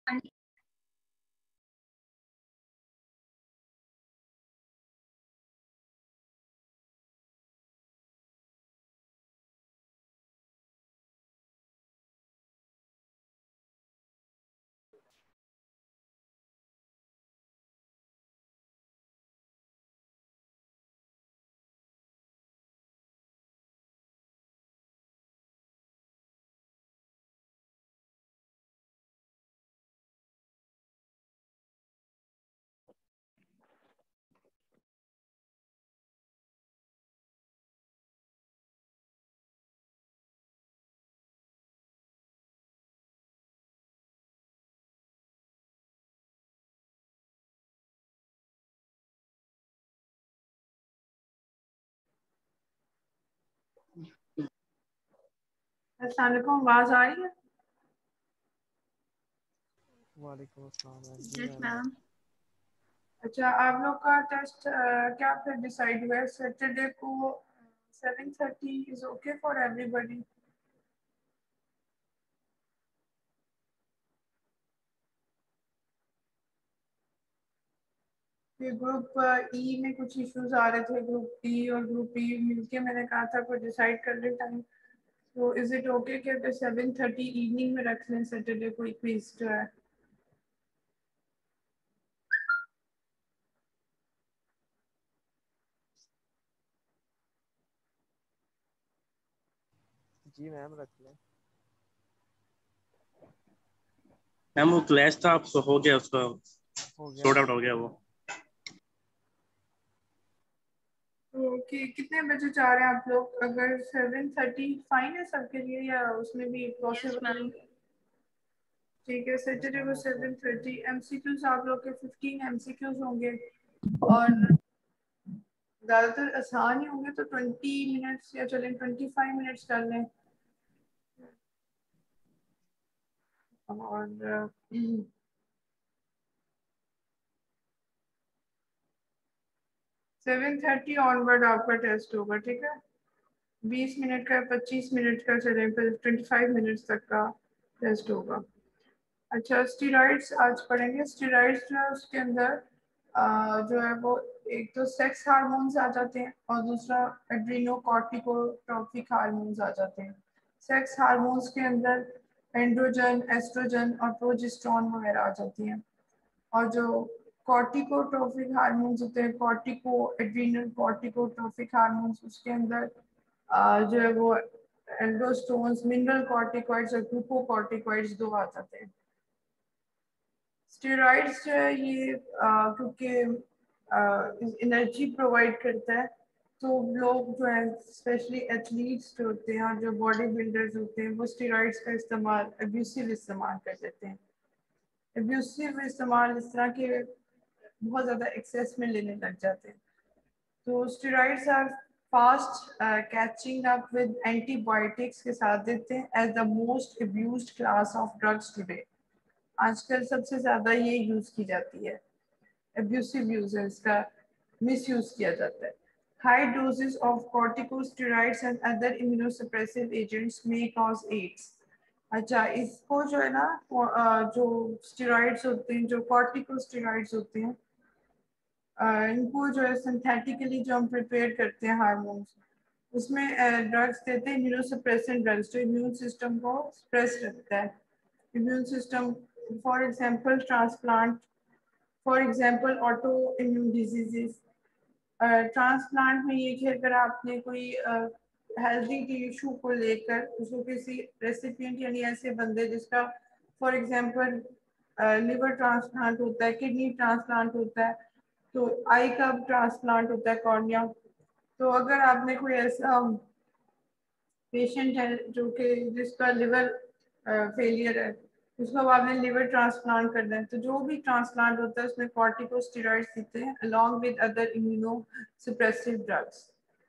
अस्सलाम वालेकुम, आवाज आ रही है? वालेकुम अस्सलाम जी यस मैम। मैम। अच्छा, आप लोग का टेस्ट क्या फिर डिसाइड हुआ है? सैटरडे को 7:30 इज ओके फॉर एवरीबॉडी? फिर ग्रुप ई में कुछ इश्यूज आ रहे थे, ग्रुप ई और ग्रुप ई मिलके मैंने कहा था कोई डिसाइड कर ले टाइम। तो इज इट ओके कि अगर 7:30 इवनिंग में रख लें सैटरडे को क्विज जो है? जी मैम रख लें। मैम वो क्लैश था, आपको हो गया, उसका हो गया सॉर्ट मैम। आउट हो गया वो। तो कितने बजे चाह रहे हैं आप लोग? अगर 7:30 फाइन है सबके लिए या उसमें भी पॉसिबल? ठीक है, यस सैटरडे मैम को ओके। 7:30। एमसीक्यूज आप लोग के 15 एमसीक्यूज होंगे और ज्यादातर आसान ही होंगे, तो 20 मिनट्स या चलें 25 मिनट्स कर लें। और 7:30 ऑनवर्ड आपका टेस्ट होगा, ठीक है? 20 मिनट का, 25 मिनट का चलें, फिर 25 मिनट्स तक का टेस्ट होगा। अच्छा, स्टीरॉइड्स आज पढ़ेंगे। स्टीरॉइड्स जो है उसके अंदर जो है वो एक तो सेक्स हार्मोन्स आ जाते हैं और दूसरा एड्रीनोकॉर्टिकोट्रॉपिक हार्मोन्स आ जाते हैं। सेक्स हार्मोन्स के अंदर एंड्रोजन, एस्ट्रोजन और प्रोजेस्टेरॉन वगैरह आ जाती हैं। और जो कॉर्टिकोट्रॉपिक हार्मोन्स होते हैं, कॉर्टिको एड्रीनल कॉर्टिकोट्रॉपिक हार्मोन्स, उसके अंदर जो है वो एल्डोस्टोन्स, मिनरल कॉर्टिकॉइड्स और ग्लूकोकॉर्टिकॉइड्स दो आ जाते हैं। स्टेरॉइड्स जो है ये क्योंकि एनर्जी प्रोवाइड करता है, तो लोग जो है स्पेशली एथलीट्स जो होते हैं और जो बॉडी बिल्डर्स होते हैं वो स्टेरॉइड्स का इस्तेमाल एब्यूसिव इस्तेमाल कर देते हैं। एब्यूसिव इस्तेमाल इस तरह के बहुत ज़्यादा एक्सेस में लेने लग जाते हैं। तो steroids are fast catching up with antibiotics के साथ देते हैं as the most abused class of drugs today. आजकल सबसे ज़्यादा ये यूज़ की जाती है, एब्यूसिव यूज है इसका, मिस यूज किया जाता है। High doses of corticosteroids and other immunosuppressive agents may cause AIDS. अच्छा, इसको जो है ना जो स्टेरॉइड्स होते हैं, जो कॉर्टिकोस्टेरॉइड्स होते हैं, इनको जो है सिंथेटिकली जो हम प्रिपेयर करते हैं हार्मोन्स, उसमें ड्रग्स देते हैं, इम्यूनोसप्रेसेंट ड्रग्स जो इम्यून सिस्टम को स्प्रेस रखता है। Immune system, for example transplant, for example autoimmune diseases. Transplant में ये कि अगर आपने कोई हेल्दी टिश्यू को लेकर उसको किसी रेसिपिएंट यानी ऐसे बंदे जिसका फॉर एग्जांपल लिवर ट्रांसप्लांट होता है, किडनी ट्रांसप्लांट होता है, तो आई का ट्रांसप्लांट होता है, कॉर्निया। तो अगर आपने कोई ऐसा पेशेंट है जो कि जिसका लिवर फेलियर है, उसको अब आपने लिवर ट्रांसप्लांट करना है, तो जो भी ट्रांसप्लांट होता है उसमें कॉर्टिकोस्टेरॉइड्स देते हैं along with other immunosuppressive drugs.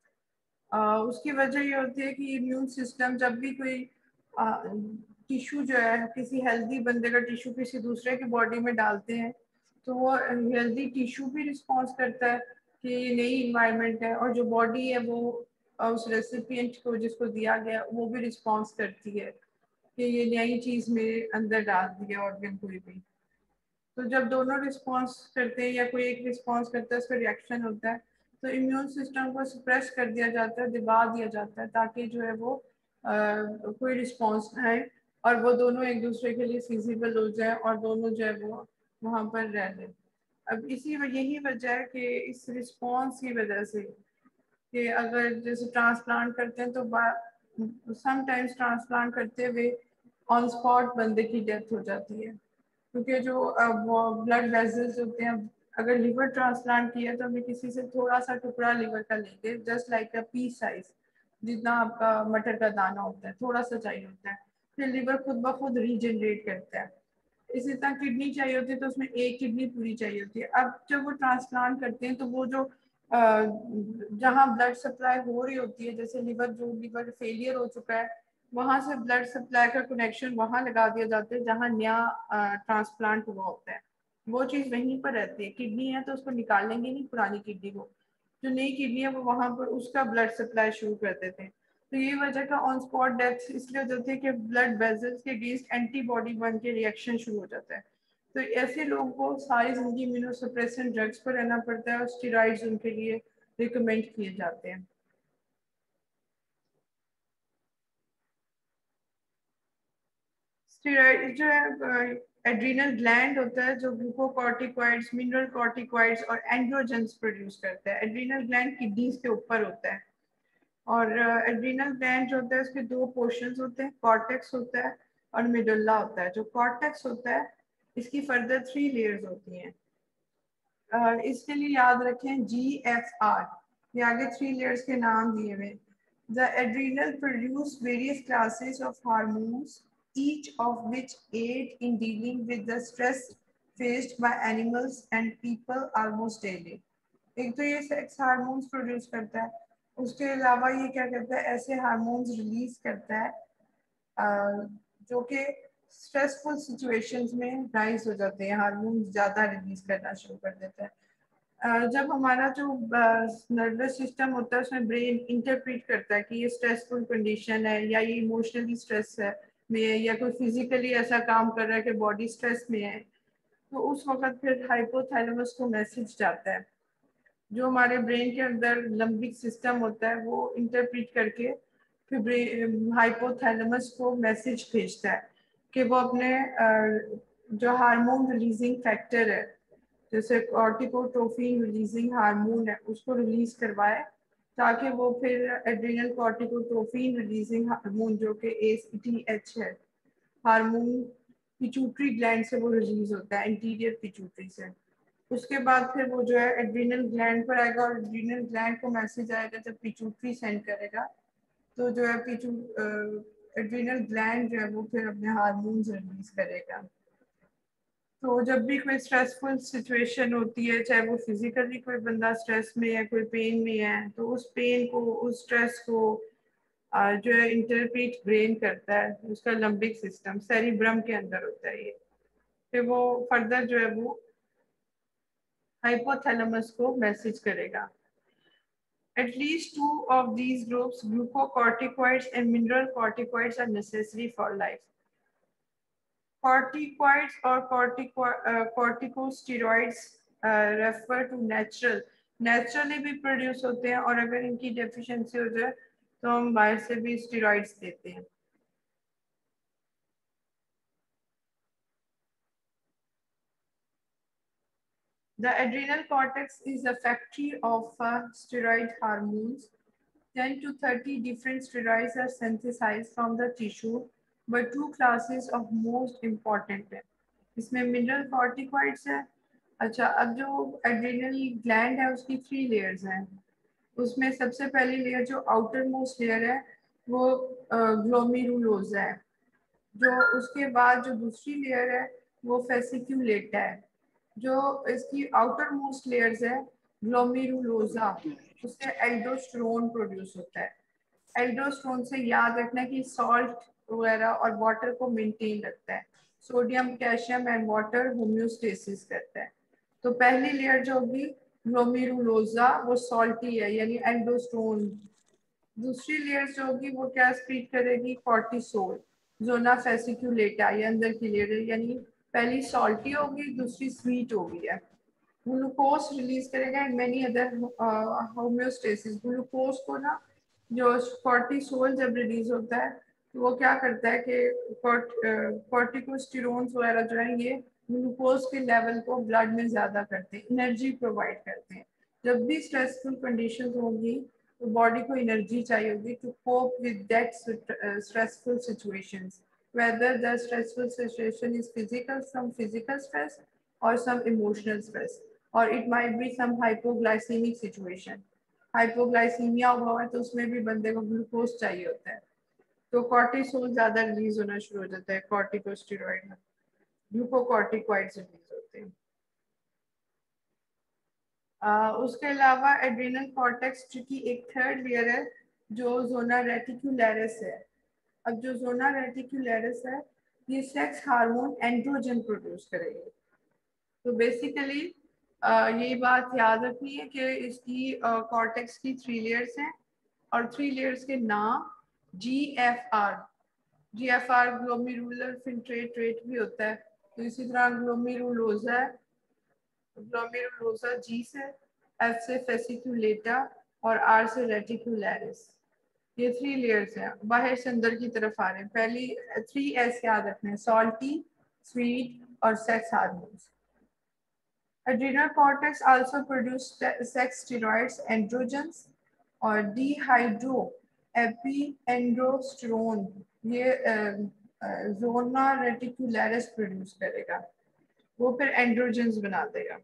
उसकी वजह ये होती है कि इम्यून सिस्टम जब भी कोई टिश्यू जो है, किसी हेल्दी बंदे का टिश्यू किसी दूसरे की बॉडी में डालते हैं, तो वो हेल्दी टिश्यू भी रिस्पॉन्स करता है कि ये नई इन्वायरमेंट है, और जो बॉडी है वो उस रेसिपिएंट को जिसको दिया गया वो भी रिस्पॉन्स करती है। कि ये नई चीज़ मेरे अंदर डाल दी है ऑर्गन कोई भी। तो जब दोनों रिस्पॉन्स करते हैं या कोई एक रिस्पॉन्स करता है, उसका रिएक्शन होता है, तो इम्यून सिस्टम को सप्रेस कर दिया जाता है, दबा दिया जाता है, ताकि जो है वो कोई रिस्पॉन्स आए और वो दोनों एक दूसरे के लिए फिजिबल हो जाए और दोनों जो है वो वहाँ पर रह लें। अब यही वजह है कि इस रिस्पॉन्स की वजह से कि अगर जैसे ट्रांसप्लांट करते हैं तो समटाइम्स ट्रांसप्लांट करते हुए ऑन स्पॉट बंदे की डेथ हो जाती है, क्योंकि जो ब्लड वेसल्स होते हैं, अगर लिवर ट्रांसप्लांट किया तो हमें किसी से थोड़ा सा टुकड़ा लिवर का लेंगे, just like a pea size, जितना आपका मटर का दाना होता है, थोड़ा सा चाहिए होता है, फिर लिवर खुद ब खुद रीजनरेट करता है। इसी तरह किडनी चाहिए होती है तो उसमें एक किडनी पूरी चाहिए होती है। अब जब वो ट्रांसप्लांट करते हैं तो वो जो जहाँ ब्लड सप्लाई हो रही होती है, जैसे लिवर फेलियर हो चुका है, वहां से ब्लड सप्लाई का कनेक्शन वहां लगा दिया जाता है जहाँ नया ट्रांसप्लांट हुआ होता है। वो चीज़ वहीं पर रहती है। किडनी है तो उसको निकालेंगे नहीं पुरानी किडनी को, जो नई किडनी है वो वहां पर उसका ब्लड सप्लाई शुरू कर देते हैं। तो ये वजह का ऑन स्पॉट डेथ इसलिए हो जाती है कि ब्लड वेसल्स के अगेंस्ट एंटीबॉडी बन के रिएक्शन शुरू हो जाता है। तो ऐसे लोगों को सारी जिंदगी इम्यूनोसप्रेसेंट ड्रग्स पर रहना पड़ता है और स्टेरॉइड्स उनके लिए रिकमेंड किए जाते हैं। स्टेरॉइड जो है एड्रीनल ग्लैंड होता है जो ग्लूकोकॉर्टिकॉइड्स, मिनरल कॉर्टिकॉइड्स और एंड्रोजेंस प्रोड्यूस करता है। एड्रीनल ग्लैंड किडनीज के ऊपर होता है और एड्रीनल ग्लैंड जो होता है उसके दो पोर्शंस होते हैं, कॉर्टेक्स होता है और मेडुल्ला होता है। जो कॉर्टेक्स होता है इसकी फर्दर 3 लेयर्स होती हैं। इसके लिए याद रखें GFR, ये आगे 3 लेयर्स के नाम दिए हुए। The adrenal produce various classes of hormones, each of which aid in dealing with the stress faced by animals and people almost daily। एक तो ये सेक्स हार्मोन्स प्रोड्यूस करता है, उसके अलावा ये क्या करता है, ऐसे हार्मोन्स रिलीज करता है जो कि स्ट्रेसफुल सिचुएशंस में राइज हो जाते हैं, हार्मोन्स ज़्यादा रिलीज करना शुरू कर देता है। जब हमारा जो नर्वस सिस्टम होता है उसमें ब्रेन इंटरप्रेट करता है कि ये स्ट्रेसफुल कंडीशन है या ये इमोशनली स्ट्रेस है में है या कोई फिजिकली ऐसा काम कर रहा है कि बॉडी स्ट्रेस में है, तो उस वक्त फिर हाइपोथैलेमस को मैसेज जाता है। जो हमारे ब्रेन के अंदर लंबिक सिस्टम होता है वो इंटरप्रेट करके फिर हाइपोथैलेमस को मैसेज भेजता है कि वो अपने जो हार्मोन रिलीजिंग फैक्टर है, जैसे कॉर्टिकोट्रोफिन रिलीजिंग हार्मोन है, उसको रिलीज करवाए, ताकि वो फिर एड्रिनल कॉर्टिकोट्रोफिन रिलीजिंग हार्मोन जो कि ACTH है हार्मोन, पिट्यूटरी ग्लैंड से वो रिलीज होता है, एंटीरियर पिट्यूटरी से। उसके बाद फिर वो जो है एड्रिनल ग्लैंड पर आएगा और एड्रिनल ग्लैंड को मैसेज आएगा जब पिट्यूटरी सेंड करेगा, तो जो है एड्रिनल ग्लैंड जो है वो फिर अपने हार्मोन्स रिलीज करेगा। तो जब भी कोई स्ट्रेसफुल सिचुएशन होती है, चाहे वो फिजिकली कोई बंदा स्ट्रेस में है, कोई पेन में है, तो उस पेन को, उस स्ट्रेस को जो है इंटरप्रेट ब्रेन करता है, उसका लंबिक सिस्टम सेरिब्रम के अंदर होता है ये। फिर वो फर्दर जो है वो हाइपोथैलेमस को मैसेज करेगा। At least two of these groups, glucocorticoids and mineral corticoids, are necessary for life. Corticoids or corticosteroids refer to naturally भी प्रोड्यूस होते हैं, और अगर इनकी डेफिशिएंसी हो जाए तो हम बाहर से भी स्टेरॉइड्स देते हैं। The adrenal cortex is a factory of steroid hormones. 10 to 30 different steroids are synthesized from the tissue, but two classes of most important है। इसमें मिनरल कॉर्टिकॉइड्स है। अच्छा, अब जो एड्रिनल ग्लैंड है उसकी 3 लेयर्स हैं। उसमें सबसे पहली लेयर जो आउटर मोस्ट लेयर है वो ग्लोमेरुलोसा है। जो उसके बाद जो दूसरी लेयर है वो फेसिक्यूलेटा है। जो इसकी आउटर मोस्ट लेयर्स है ग्लोमेरुलोसा, उससे एल्डोस्टेरोन प्रोड्यूस होता है। एल्डोस्टेरोन से याद रखना कि सॉल्ट वगैरह और वाटर को मेंटेन रखता है, sodium potassium and water homeostasis करता है। तो पहली लेयर जो होगी ग्लोमेरुलोसा वो सॉल्टी है यानी एल्डोस्टेरोन। दूसरी लेयर जो होगी वो क्या स्पीड करेगी, कॉर्टिसोल। जोना फेसिकुलेटा, ये अंदर की लेयर है, यानी पहली सॉल्टी होगी, दूसरी स्वीट होगी है। ग्लूकोज रिलीज करेगा and many other homeostasis. Glucose को ना जो कॉर्टिसोल जब रिलीज होता है तो वो क्या करता है कि कॉर्टिकोस्टेरोन्स वगैरह जो है ये ग्लूकोज के लेवल को ब्लड में ज्यादा करते हैं, एनर्जी प्रोवाइड करते हैं। जब भी स्ट्रेसफुल कंडीशन होगी तो बॉडी को एनर्जी चाहिए होगी to cope with that stressful situations, whether the stressful situation is physical, some physical stress or some emotional stress, or it might be some hypoglycemic situation. Hypoglycemia हुआ है तो उसमें भी बंदे को ग्लूकोज चाहिए होता है, तो कॉर्टिसोल ज्यादा रिलीज होना शुरू हो जाता है, कॉर्टिकोस्टेरॉइड में ग्लूकोकॉर्टिकॉइड्स रिलीज होते हैं। उसके अलावा एड्रिनल कॉर्टेक्स की एक थर्ड लेयर है जो जोना रेटिकुलरिस है। अब जो जोना रेटिकुलरिस है ये सेक्स हार्मोन एंड्रोजन प्रोड्यूस करेगी। तो बेसिकली ये बात याद रखनी है कि इसकी कॉर्टेक्स की 3 लेयर्स हैं और 3 लेयर्स के नाम GFR, GFR glomerular filtrate rate भी होता है, तो इसी तरह ग्लोमेरुलोजा, ग्लोमेरुलोजा G से, F से फेसिकुलेटा और R से रेटिकुलरिस। ये 3 लेयर्स हैं, बाहर से अंदर की तरफ आ रहे हैं। पहली 3S याद रखना है, सॉल्टी, स्वीट और sex hormones. Adrenal cortex also produce sex steroids, androgens और dihydroepiandrosterone, ये जोना रेटिकुलरिस प्रोड्यूस करेगा, वो फिर एंड्रोजेंस बना देगा।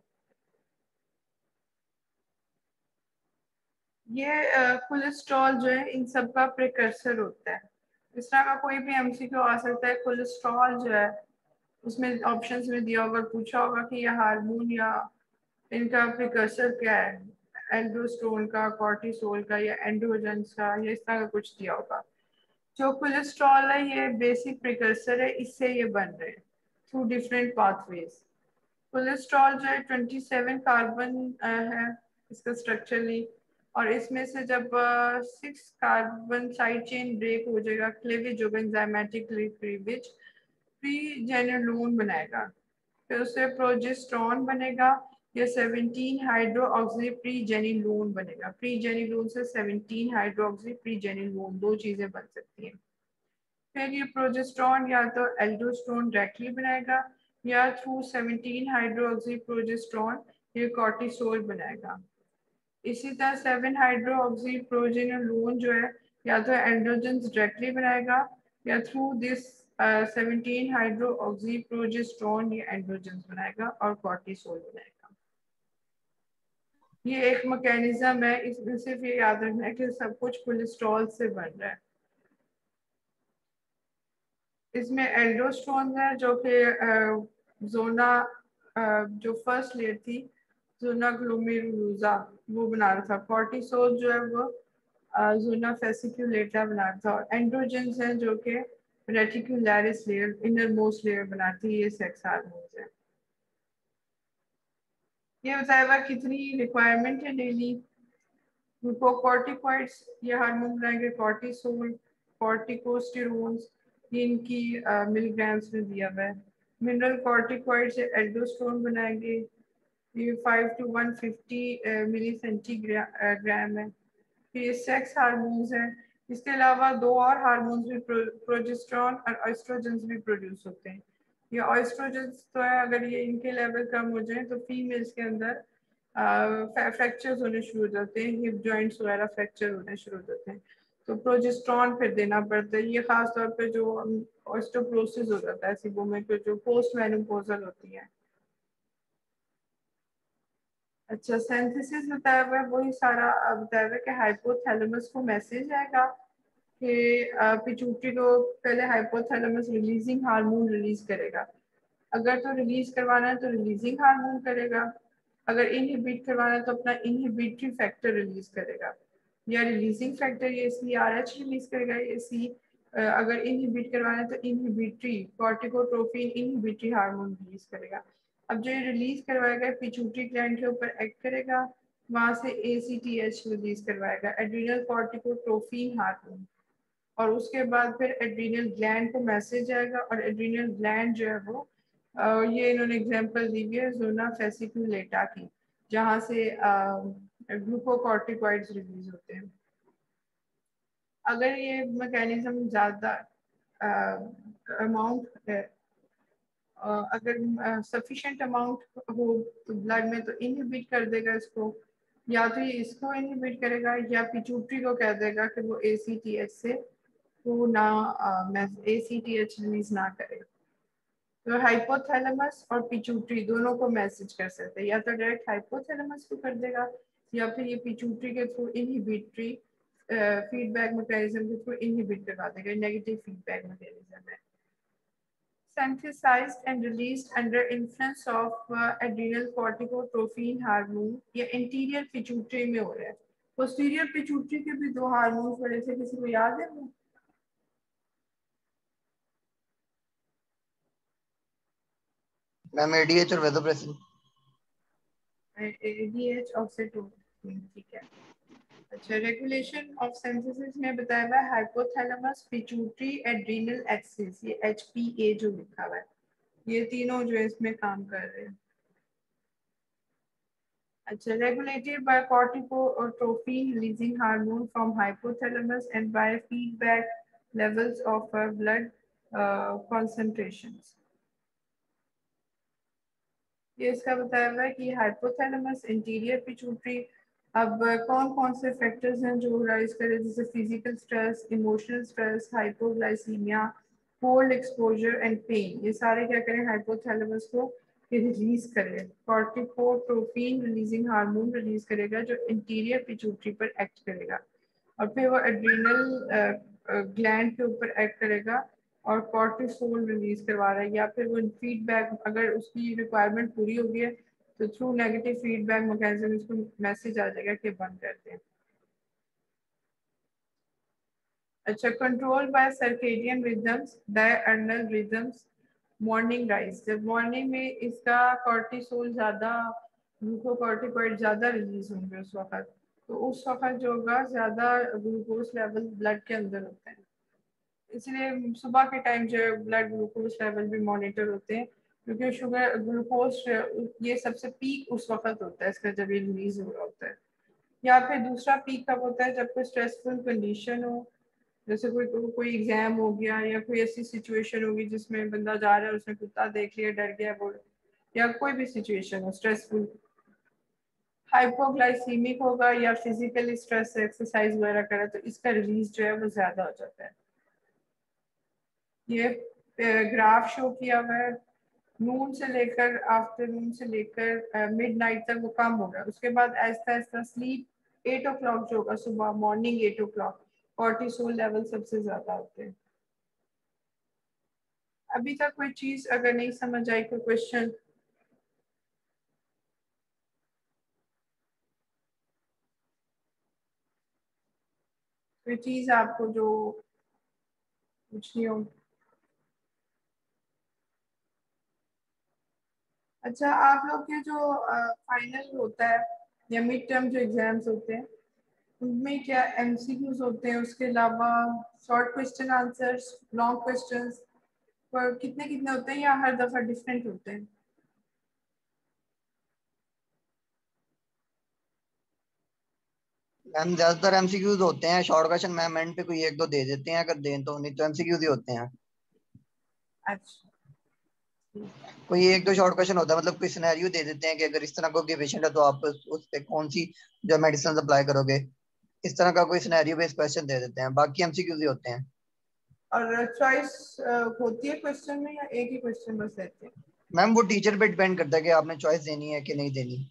ये कोलेस्ट्रॉल जो है इन सब का प्रिकर्सर होता है। इस तरह का कोई भी एमसीक्यू आ सकता है, कोलेस्ट्रॉल जो है उसमें ऑप्शंस में दिया होगा, पूछा होगा कि यह हार्मोन या इनका प्रिकर्सर क्या है, एल्डोस्टेरोन का, कॉर्टिसोल का या एंड्रोजेंस का, ये इस तरह का कुछ दिया होगा। जो कोलेस्ट्रॉल है ये बेसिक प्रिकर्सर है, इससे ये बन रहे हैं थ्रू डिफरेंट पाथवेज। कोलेस्ट्रॉल जो है 27 कार्बन है इसका स्ट्रक्चरली, और इसमें से जब 6 कार्बन साइड चेन ब्रेक हो जाएगा, क्लीवेज होगा, एंजाइमेटिक क्लीवेज, प्रीजेनिलोन बनाएगा, फिर उससे प्रोजेस्टेरॉन बनेगा, या 17 हाइड्रोक्सी प्रीजेनिलोन बनेगा। प्रीजेनिलोन से 17 हाइड्रोक्सी प्रीजेनिलोन, 2 चीजें बन सकती हैं। फिर ये प्रोजेस्टेरॉन या तो एल्डोस्टेरोन डायरेक्टली बनाएगा या थ्रू 17 हाइड्रोक्सी प्रोजेस्टेरॉन ये कॉर्टिसोल बनाएगा। इसी तरह 7 हाइड्रोक्सी प्रोजेनिलोन जो है या तो एंड्रोजेंस डायरेक्टली बनाएगा या थ्रू दिस 17 हाइड्रोक्सी प्रोजेस्टेरॉन ये एंड्रोजेंस बनाएगा और कॉर्टिसोल बनाएगा। ये एक मैकेनिज्म है, इसमें सिर्फ ये याद रखना है कि सब कुछ कोलेस्ट्रॉल से बन रहा है। इसमें एल्डोस्टेरोन है जो कि जोना जो फर्स्ट लेयर थी जोना ग्लोमेरुलोजा वो बना रहा था, कॉर्टिसोल जो है वो जोना फेसिकुलेटा बना रहा था, और एंड्रोजेंस है जो कि reticularis layer, innermost layer बनाती है, ये सेक्स हार्मोन्स है। ये बताया कितनी रिक्वायरमेंट है डेली। ग्लूकोकॉर्टिकॉइड्स ये हार्मोन बनाएंगे, कॉर्टिसोल, कॉर्टिकोस्टेरोन्स ये इनकी मिलीग्राम्स में दिया हुआ है। मिनरल कॉर्टिकॉइड्स एल्डोस्टेरोन बनाएंगे, ये 5 to 150 मिली सेंटीग्राम है। फिर ये सेक्स हार्मोन्स हैं, इसके अलावा 2 और हार्मोन्स भी, प्रोजेस्टेरॉन और एस्ट्रोजेंस भी प्रोड्यूस होते हैं। ये ऑयस्ट्रोजेंस तो है, अगर ये इनके लेवल कम हो जाए तो फीमेल्स के अंदर फ्रैक्चर्स होने शुरू हो जाते हैं, हिप जॉइंट्स वगैरह फ्रैक्चर होने शुरू हो जाते हैं, तो प्रोजेस्टेरॉन फिर देना पड़ता है। ये खास तौर पे जो ऑस्टियोपोरोसिस हो जाता है ऐसी वुमेन को जो पोस्ट मेनोपॉजल होती है। अच्छा, सिंथेसिस बताया हुआ है, वही सारा बताया हुआ है कि हाइपोथैलेमस को मैसेज आएगा कि पिट्यूटरी को पहले हाइपोथैलेमस रिलीजिंग हार्मोन रिलीज करेगा, अगर तो रिलीज करवाना है तो रिलीजिंग हार्मोन करेगा, अगर इनहिबिट करवाना है तो अपना इनहिबिटरी फैक्टर रिलीज करेगा, या रिलीजिंग फैक्टर ये CRH रिलीज करेगा, ये सी अगर इनहिबिट करवाना है तो inhibitory corticotropin inhibitory hormone release करेगा। अब जो ये रिलीज करवाएगा पिट्यूटरी ग्लैंड के ऊपर एक्ट करेगा, वहां से ACTH रिलीज करवाएगा, एड्रिनल कॉर्टिकोट्रोपिन हार्मोन। और उसके बाद फिर एड्रीनल ग्लैंड को मैसेज आएगा और एड्रीनल ग्लैंड जो है वो ये इन्होंने एग्जांपल दी हुई है जोना फेसिकुलेटा की, जहाँ से ग्लूकोकॉर्टिकॉइड्स रिलीज होते हैं। अगर ये मैकेनिज्म ज़्यादा अमाउंट अगर सफिशिएंट अमाउंट हो तो ब्लड में, तो इनहिबिट कर देगा इसको, या तो ये इसको इनहिबिट करेगा या पिट्यूटरी को कह देगा कि वो ACTH से वो ना ACTH रिलीज ना करे। तो हाइपोथैलेमस और पिट्यूटरी दोनों को मैसेज कर सकते हैं, या तो डायरेक्ट हाइपोथैलेमस को कर देगा या फिर ये पिट्यूटरी के थ्रू इनहिबिटरी फीडबैक मैकेनिज्म के थ्रू इनहिबिट करवा देगा। नेगेटिव फीडबैक मैकेनिज्म है। Synthesized and released under influence of adrenal corticotrophin hormone, ये anterior pituitary में हो रहा है। posterior pituitary के भी 2 हार्मोन्स बड़े थे, किसी को याद है वो? मैम एडीएच और वेदोप्रेसिन। ADH ऑक्सीटोसिन, ठीक है। अच्छा, रेगुलेशन ऑफ सिंथेसिस में बताया हुआ है हाइपोथैलेमस पिट्यूटरी एड्रीनल एक्सिस, ये HPA जो लिखा हुआ है, ये तीनों जो है इसमें काम कर रहे हैं। अच्छा, regulated by corticotropin releasing hormone from hypothalamus and by feedback levels of blood concentrations। ये इसका बताया हुआ है कि हाइपोथैलेमस, इंटीरियर पिट्यूटरी। अब कौन कौन से फैक्टर्स हैं जो राइज करें, जैसे physical stress, emotional stress, hypoglycemia, cold exposure and pain, ये सारे क्या करें हाइपोथैलेमस को रिलीज करें। कॉर्टिकोट्रोपिन रिलीजिंग हार्मोन रिलीज करेगा जो इंटीरियर पिट्यूटरी पर एक्ट करेगा, और फिर वो एड्रिनल ग्लैंड के ऊपर एक्ट करेगा और कॉर्टिसोल रिलीज करवा रहा है, या फिर वो फीडबैक अगर उसकी रिक्वायरमेंट पूरी हो गई है तो थ्रू नेगेटिव फीडबैक मैकेनिज्म इसको मैसेज आ जाएगा कि बंद कर दें। अच्छा, control by circadian rhythms, diurnal rhythms, morning rise, जब मॉर्निंग में इसका कॉर्टिसोल ज़्यादा, ग्लूकोकॉर्टिकॉइड ज़्यादा रिलीज होंगे उस वक्त, तो उस वक्त जो होगा ज़्यादा ग्लूकोज लेवल ब्लड के अंदर होता है, इसलिए सुबह के टाइम जो है ब्लड ग्लूकोज लेवल भी मॉनिटर होते हैं, क्योंकि शुगर ग्लूकोज ये सबसे पीक उस वक्त होता है इसका जब ये रिलीज हो रहा होता है। या फिर दूसरा पीक कब होता है, जब कोई स्ट्रेसफुल कंडीशन हो, जैसे कोई एग्जाम हो गया या कोई ऐसी सिचुएशन होगी जिसमें बंदा जा रहा है उसने कुत्ता देख लिया डर गया वो, या कोई भी सिचुएशन हो स्ट्रेसफुल। हाइपोग्लाइसीमिक होगा या फिजिकल स्ट्रेस एक्सरसाइज वगैरह करे तो इसका रिलीज जो है वो ज्यादा हो जाता है। ये ग्राफ शो किया हुआ है, नून से लेकर आफ्टरनून से लेकर मिडनाइट तक वो कम होगा, उसके बाद ऐसा ऐसा स्लीप 8 o'clock जो होगा सुबह, मॉर्निंग 8 o'clock कॉर्टिसोल लेवल सबसे ज्यादा होते हैं। अभी तक कोई चीज अगर नहीं समझ आई, कोई क्वेश्चन? कोई चीज आपको जो पूछनी हो? अच्छा, आप लोग के जो फाइनल होता है या मिड टर्म जो एग्जाम्स होते हैं उनमें क्या MCQs होते हैं, उसके अलावा short question answers, long questions पर कितने कितने होते हैं, या हर दफा डिफरेंट होते हैं? मैम ज्यादातर एमसीक्यूज होते हैं, शॉर्ट क्वेश्चन मैम एंड पे कोई एक दो दे देते हैं अगर दें तो, नहीं तो एमसीक्यूज ही होते हैं। अच्छा, ठीक है। कोई एक दो शॉर्ट क्वेश्चन होता है, मतलब कोई सिनेरियो दे देते हैं कि अगर इस तरह कोई पेशेंट है तो आप उस पे कौन सी जो मेडिसिन अप्लाई करोगे, इस तरह का कोई सिनेरियो बेस्ड क्वेश्चन दे देते हैं, बाकी एमसीक्यूज ही होते हैं। और चॉइस होती है क्वेश्चन में या एक ही क्वेश्चन बस देते हैं? मैम वो टीचर पे डिपेंड करता है कि आपने चॉइस देनी है कि नहीं देनी।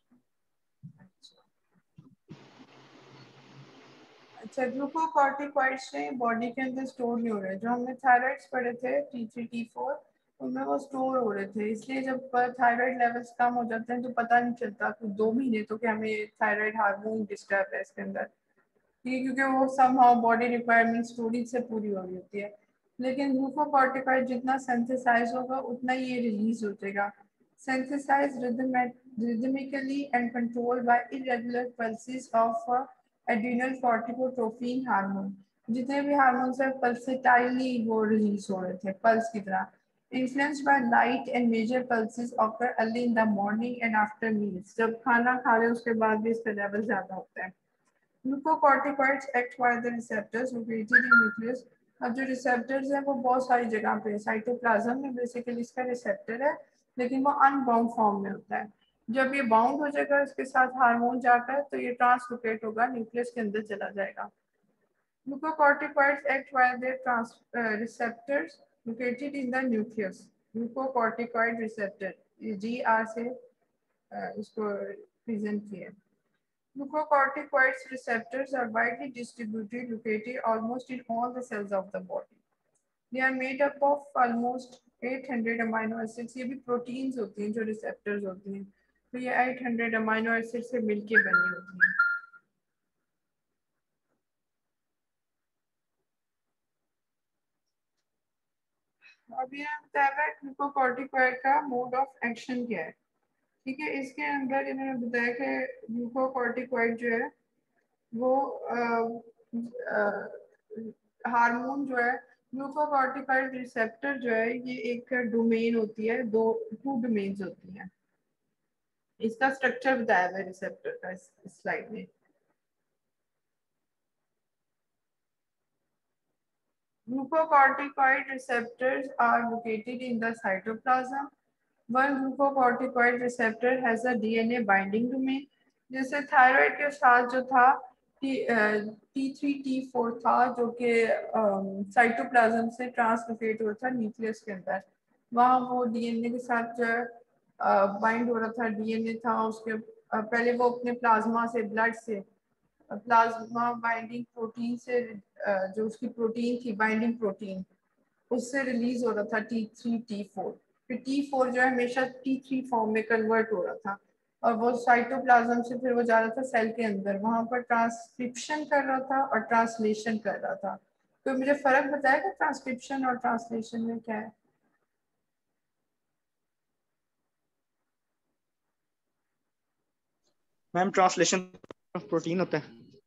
अच्छा, ग्लूकोकॉर्टिकॉइड्स से बॉडी के अंदर स्टोर नहीं हो रहे, जो हमने थायराइड्स पढ़े थे T3 T4 उनमें वो स्टोर हो रहे थे, इसलिए जब थायराइड लेवल्स कम हो जाते हैं तो पता नहीं चलता कुछ 2 महीने तो कि हमें थायराइड हार्मोन डिस्टर्ब है इसके अंदर, ठीक है, क्योंकि वो समहाउ बॉडी रिक्वायरमेंट स्टोरेज से पूरी हो रही होती है। लेकिन ग्लूकोकॉर्टिकॉइड जितना सिंथेसाइज होगा उतना ही ये रिलीज हो जाएगा। Synthesized rhythmically and controlled by irregular pulses of adrenal corticotropin hormone। जितने भी हार्मोन्स है पल्सेटाइली वो रिलीज हो रहे थे पल्स की तरह। Influenced by light and major pulses occur early in the morning and after meals. जब खाना खा रहे उसके बाद भी इसका लेवल ज्यादा होता है। Glucocorticoids act via the receptors located in nucleus. अब जो रिसेप्टर्स हैं वो बहुत सारी जगह पे, साइटोप्लाज्म में बेसिकली इसका रिसेप्टर है, लेकिन वो अनबाउंड फॉर्म में होता है। जब ये बाउंड हो जाएगा इसके साथ हार्मोन जाकर तो ये ट्रांसलोकेट होगा, न्यूक्लियस के अंदर चला जाएगा। Glucocorticoids act via their receptors located in the nucleus. Glucocorticoid receptor GR से इसको प्रेजेंट किया। Glucocorticoids receptors are widely distributed, located almost in all the cells of the body. They are made up of almost 800 amino acids. ये भी proteins होती हैं जो receptors होती हैं, तो ये 800 amino acids से मिलके बनी होती हैं। अब ये बताया है ग्लूकोकॉर्टिकॉइड का मोड ऑफ एक्शन क्या है। ठीक है, इसके अंदर इन्होंने बताया कि ग्लूकोकॉर्टिकॉइड जो है वो हार्मोन जो है, ग्लूकोकॉर्टिकॉइड रिसेप्टर जो है ये एक डोमेन होती है, टू डोमेन्स होती हैं। इसका स्ट्रक्चर बताया हुआ है रिसेप्टर का इस स्लाइड में। Glucocorticoid receptors are located in the cytoplasm. One glucocorticoid receptor has a DNA binding domain. जैसे थायराइड के साथ जो था T3 T4 था जो कि साइटोप्लाज्म से ट्रांसलोकेट हुआ था न्यूक्लियस के अंदर, वहाँ वो डीएनए के साथ जो बाइंड हो रहा था, डीएनए था उसके पहले वो अपने प्लाज्मा से, ब्लड से, प्लाज्मा बाइंडिंग प्रोटीन से जो उसकी प्रोटीन थी बाइंडिंग प्रोटीन, उससे रिलीज हो रहा था T3 T4। फिर T4 जो है हमेशा T3 फॉर्म में कन्वर्ट हो रहा था और वो साइटोप्लाज्म से फिर वो जा रहा था सेल के अंदर, वहां पर ट्रांसक्रिप्शन कर रहा था और ट्रांसलेशन कर रहा था। तो मुझे फर्क बताया कि ट्रांसक्रिप्शन और ट्रांसलेशन में क्या है। मैम ट्रांसलेशन प्रोटीन होता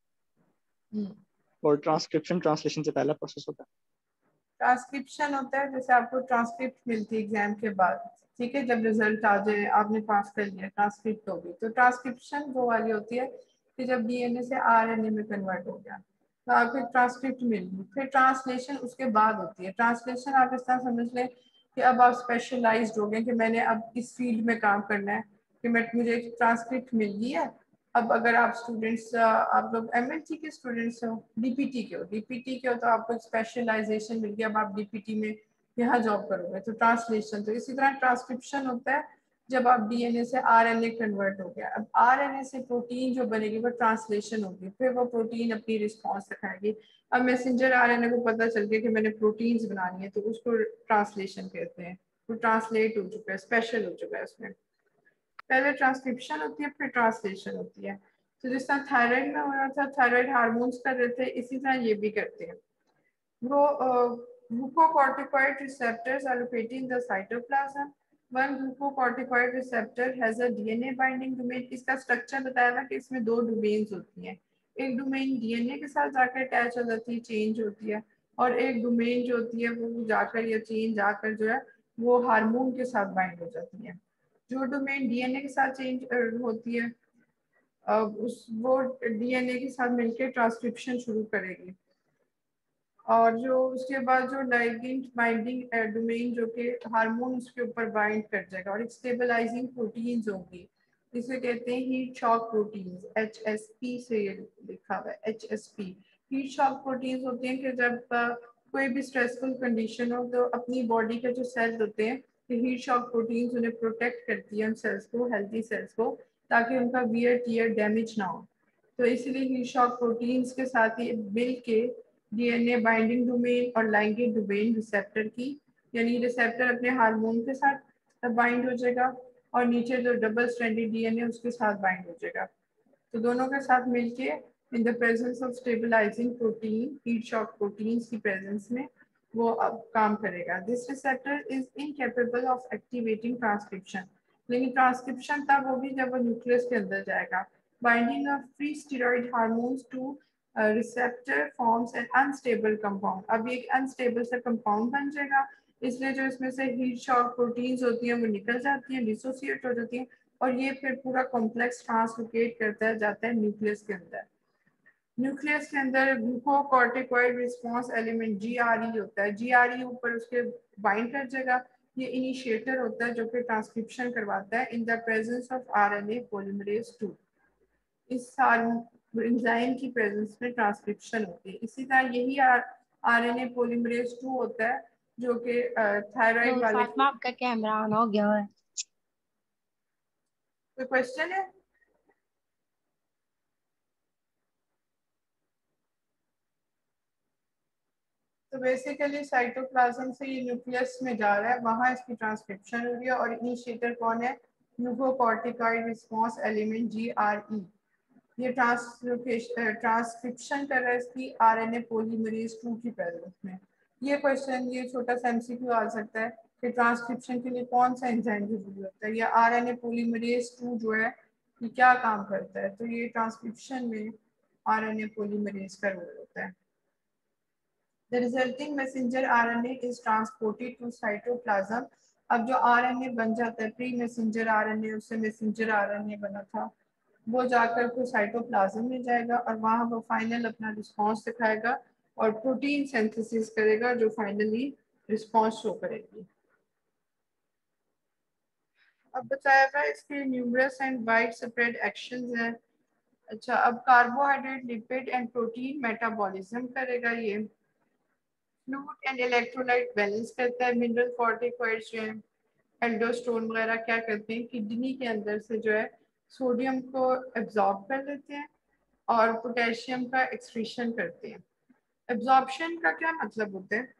है और ट्रांसक्रिप्शन ट्रांसलेशन से पहला प्रोसेस होता है। ट्रांसक्रिप्शन होता है जैसे आपको ट्रांसक्रिप्ट मिलती है एग्जाम के बाद, ठीक है, जब रिजल्ट आ जाए आपने पास कर लिया, ट्रांसक्रिप्ट होगी। तो ट्रांसक्रिप्शन वो वाली होती है कि जब डीएनए से आरएनए में कन्वर्ट हो गया तो आपको ट्रांसक्रिप्ट मिल गई। फिर ट्रांसलेशन उसके बाद होती है। ट्रांसलेशन आप इस तरह समझ लें कि अब आप स्पेशलाइज्ड हो गए कि मैंने अब इस फील्ड में काम करना है, कि मुझे ट्रांसक्रिप्ट मिल गई है। अब अगर आप स्टूडेंट्स, आप लोग एमएलटी के स्टूडेंट्स हो, डीपीटी के हो तो आपको स्पेशलाइजेशन मिल गया, अब आप डीपीटी में यहाँ जॉब करोगे तो ट्रांसलेशन। तो इसी तरह ट्रांसक्रिप्शन होता है जब आप डीएनए से आरएनए कन्वर्ट हो गया। अब आरएनए से प्रोटीन जो बनेगी वो ट्रांसलेशन होगी, फिर वो प्रोटीन अपनी रिस्पॉन्स दिखाएगी। अब मैसेंजर आरएनए को पता चल गया कि मैंने प्रोटीन्स बनानी है तो उसको ट्रांसलेशन कहते हैं। वो ट्रांसलेट हो चुका है, स्पेशल हो चुका है उसमें। पहले ट्रांसक्रिप्शन होती है फिर ट्रांसलेशन होती है। तो जिस तरह थायराइड में हो रहा था, थायराइड हार्मोन्स कर रहे थे, इसी तरह ये भी करते हैं। Glucocorticoid receptors are located in the cytoplasm. One glucocorticoid receptor has a DNA binding domain. इसका स्ट्रक्चर बताया था कि इसमें दो डोमेन्स होती हैं। एक डोमेन डीएनए के साथ जाकर अटैच हो जाती है, चेंज होती है, और एक डोमेन जो होती है वो जाकर या चेंज जाकर जो है वो हार्मोन के साथ बाइंड हो जाती है। जो डोमेन डीएनए के साथ चेंज होती है उस वो डीएनए के साथ मिलकर ट्रांसक्रिप्शन शुरू करेगी, और जो उसके बाद जो लाइगेंड बाइंडिंग डोमेन जो कि हार्मोन उसके ऊपर बाइंड कर जाएगा, और एक स्टेबलाइजिंग प्रोटीन्स होंगी, इसे कहते हैं हीट शॉक प्रोटीन्स, HSP से ये लिखा हुआ है, HSP। हीट शॉक प्रोटीन्स होते हैं कि जब कोई भी स्ट्रेसफुल कंडीशन हो तो अपनी बॉडी के जो सेल्स होते हैं, हीट शॉक प्रोटीन्स उन्हें प्रोटेक्ट करती है, उन सेल्स को, हेल्थी सेल्स को, ताकि उनका वियर टियर डैमेज ना हो। तो इसलिए हीट शॉक प्रोटीन्स के साथ ही मिल के डीएनए बाइंडिंग डोमेन और लाइगेंड डोमेन रिसेप्टर की, यानी रिसेप्टर अपने हार्मोन के साथ बाइंड हो जाएगा और नीचे जो डबल स्ट्रैंडेड डीएनए उसके साथ बाइंड हो जाएगा। तो दोनों के साथ मिलके in the presence of stabilising protein, heat shock proteins की प्रेजेंस में वो अब काम करेगा। This receptor is incapable of activating transcription, लेकिन ट्रांसक्रिप्शन तब होगी जब वो न्यूक्लियस के अंदर जाएगा। Binding of free steroid hormones to receptor forms an unstable compound. अब ये एक अनस्टेबल सा कंपाउंड बन जाएगा, इसलिए जो इसमें से हीट शॉक प्रोटीन्स होती हैं वो निकल जाती हैं, डिसोसिएट हो जाती हैं, और ये फिर पूरा कॉम्प्लेक्स ट्रांसलोकेट करता है जाता है न्यूक्लियस के अंदर। न्यूक्लियस के अंदर ग्लूकोकॉर्टिकॉइड रिस्पांस एलिमेंट GRE होता है, GRE ऊपर उसके बाइंड कर जाएगा। ये इनिशिएटर होता है जो कि ट्रांसक्रिप्शन करवाता है in the presence of RNA polymerase 2। इस एंजाइम की प्रेजेंस में ट्रांसक्रिप्शन होती है। इसी तरह यही RNA पॉलीमरेज 2 होता है जो कि थायराइड वाले। फातिमा आपका कैमरा ऑन हो गया है। कोई क्वेश्चन है? तो बेसिकली साइटोप्लाज्म से ये न्यूक्लियस में जा रहा है, वहां इसकी ट्रांसक्रिप्शन हो रही है, और इनिशिएटर कौन है? Glucocorticoid response element GRE। ये ट्रांसक्रिप्शन कर रहा है इसकी RNA पॉलीमरेज 2 की प्रेजेंस में। ये क्वेश्चन, ये छोटा सा MCQ आ सकता है कि ट्रांसक्रिप्शन के लिए कौन सा एंजाइम जरूरी होता है, या RNA पॉलीमरेज 2 जो है ये क्या काम करता है? तो ये ट्रांसक्रिप्शन में RNA पॉलीमरेज का रोल होता है। The resulting messenger RNA is transported to cytoplasm। अब जो RNA बन जाता है, प्री मैसेंजर RNA, उससे मैसेंजर RNA बना था, वो जाकर को साइटोप्लाज्म में जाएगा और वहाँ वो फाइनल अपना रिस्पांस दिखाएगा और प्रोटीन सिंथेसिस करेगा जो फाइनली रिस्पांस शो करेगी। अब बताया था इसके numerous and widespread actions हैं। अच्छा, अब carbohydrate, lipid and protein metabolism करेगा ये। फ्लूइड एंड इलेक्ट्रोलाइट बैलेंस करता है। मिनरल कॉर्टिकॉइड्स जो है, एल्डोस्टोन वगैरह क्या करते हैं, किडनी के अंदर से जो है सोडियम को एब्जॉर्ब कर लेते हैं और पोटेशियम का एक्सक्रीशन करते हैं। एब्जॉर्प्शन का क्या मतलब होता है?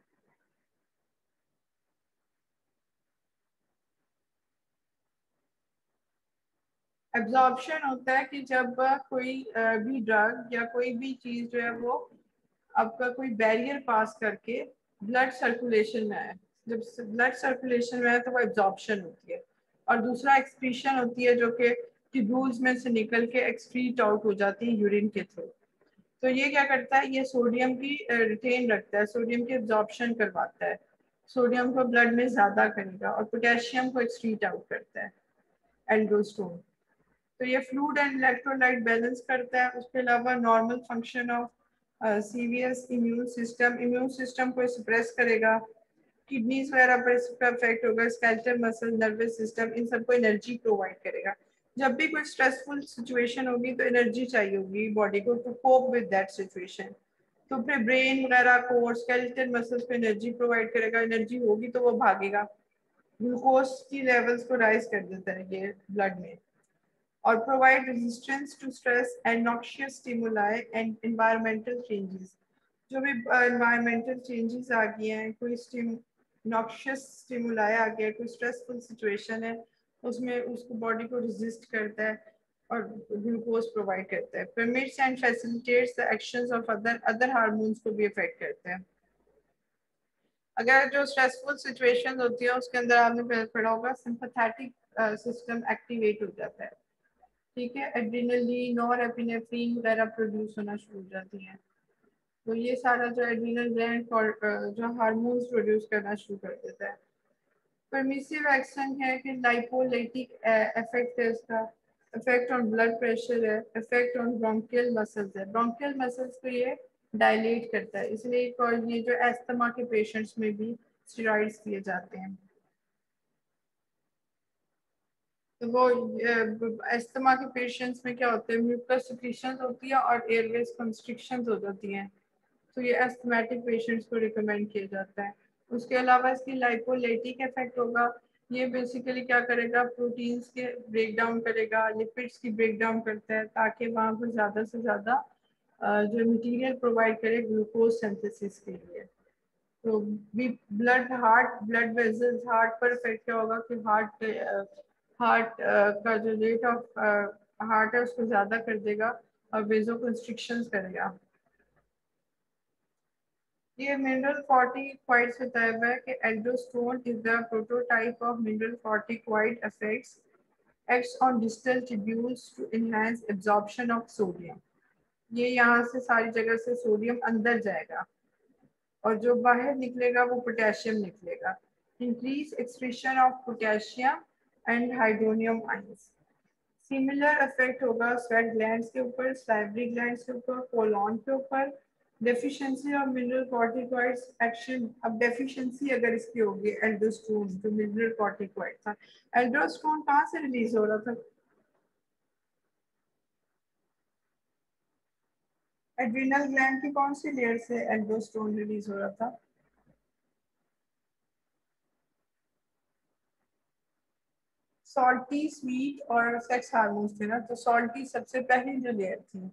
एब्जॉर्प्शन होता है कि जब कोई भी ड्रग या कोई भी चीज जो है वो आपका कोई बैरियर पास करके ब्लड सर्कुलेशन में आए। जब ब्लड सर्कुलेशन में आए तो वो एब्जॉर्प्शन होती है, और दूसरा एक्सक्रीशन होती है जो कि ट्यूब्यूल्स में से निकल के एक्सक्रीट आउट हो जाती है यूरिन के थ्रू। तो ये क्या करता है, ये सोडियम की रिटेन रखता है, सोडियम की एब्जॉर्प्शन करवाता है, सोडियम को ब्लड में ज्यादा करेगा, और पोटेशियम को एक्सक्रीट आउट करता है, एल्डोस्टोन। तो ये फ्लूइड एंड इलेक्ट्रोलाइट बैलेंस करता है। उसके अलावा नॉर्मल फंक्शन ऑफ सीवियस इम्यून सिस्टम को सप्रेस करेगा, किडनीज वगैरह पर इसका इफेक्ट होगा, स्केलेटल मसल, नर्वस सिस्टम, इन सबको एनर्जी प्रोवाइड करेगा। जब भी कोई स्ट्रेसफुल सिचुएशन होगी तो एनर्जी चाहिए होगी बॉडी को to cope with that situation. तो फिर ब्रेन वगैरह को, स्केलेटल मसल्स को एनर्जी प्रोवाइड करेगा, एनर्जी होगी तो वो भागेगा। ग्लूकोज की लेवल्स को राइज कर देता है ये ब्लड में, और provide resistance to stress and noxious stimuli and environmental changes. जो भी एनवायरमेंटल चेंजेस आ गए हैं, कोई नॉक्शियस स्टिमुलाई आ गया, कोई स्ट्रेसफुल सिचुएशन है, उसमें उसको बॉडी को रेजिस्ट करता है और ग्लूकोज प्रोवाइड करता है। Permits and facilitates the actions of other hormones को भी इफेक्ट करता है। अगर जो स्ट्रेसफुल सिचुएशन होती है उसके अंदर आपने पढ़ा होगा सिंपैथेटिक सिस्टम एक्टिवेट हो जाता है, ठीक है, एड्रिनलिन और एपिनेफ्रिन वगैरह प्रोड्यूस होना शुरू हो जाती हैं। तो ये सारा जो एड्रिनल ग्लैंड जो हार्मोन्स प्रोड्यूस करना शुरू कर देता है। परमिसिव एक्शन है कि लाइपोलाइटिक इफेक्ट है इसका, इफेक्ट ऑन ब्लड प्रेशर है, इफेक्ट ऑन ब्रोंकियल मसल्स है। ब्रोंकियल मसल्स को ये डायलेट करता है, इसलिए ये जो एस्थमा के पेशेंट्स में भी स्टेरॉइड्स दिए जाते हैं। तो वो एस्थमा के पेशेंट्स में क्या होता है, म्यूकस सिक्रीशंस होती है और एयरवेज कंस्ट्रिक्शंस हो जाती हैं, तो ये एस्थमेटिक पेशेंट्स को रिकमेंड किया जाता है। उसके अलावा इसकी लाइपोलाइटिक इफेक्ट होगा, ये बेसिकली क्या करेगा, प्रोटीन्स के ब्रेक डाउन करेगा, लिपिड्स की ब्रेक डाउन करता है, ताकि वहाँ पर ज़्यादा से ज़्यादा जो मटेरियल प्रोवाइड करे ग्लूकोज सिंथेसिस के लिए। तो भी ब्लड वेजल्स, हार्ट पर इफेक्ट क्या होगा कि हार्ट का जो रेट ऑफ हार्ट है उसको ज़्यादा कर देगा और वेजो कंस्ट्रिक्शंस करेगा। ये मिनरल कॉर्टिकॉइड्स बताया हुआ है कि aldosterone is the prototype of mineralocorticoid acts on distal tubules to enhance absorption of sodium. ये यहाँ से सारी जगह से सोडियम अंदर जाएगा और जो बाहर निकलेगा वो पोटेशियम निकलेगा। Increase excretion of potassium and hydronium ions. Similar effect होगा स्वेट ग्लैंड्स के ऊपर, सलाइवरी ग्लैंड्स के ऊपर, कोलॉन के ऊपर। Deficiency of mineralocorticoids action. अब डेफिशिएंसी अगर इसकी होगी एल्डोस्टेरोन, जो मिनरल कॉर्टिकॉइड था, एल्डोस्टेरोन कहाँ से रिलीज हो रहा था? एड्रिनल ग्लैंड की कौन सी लेयर से एल्डोस्टेरोन रिलीज हो रहा था? सॉल्टी, स्वीट और सेक्स हार्मोन्स थे ना, तो सॉल्टी सबसे पहली जो लेयर थी,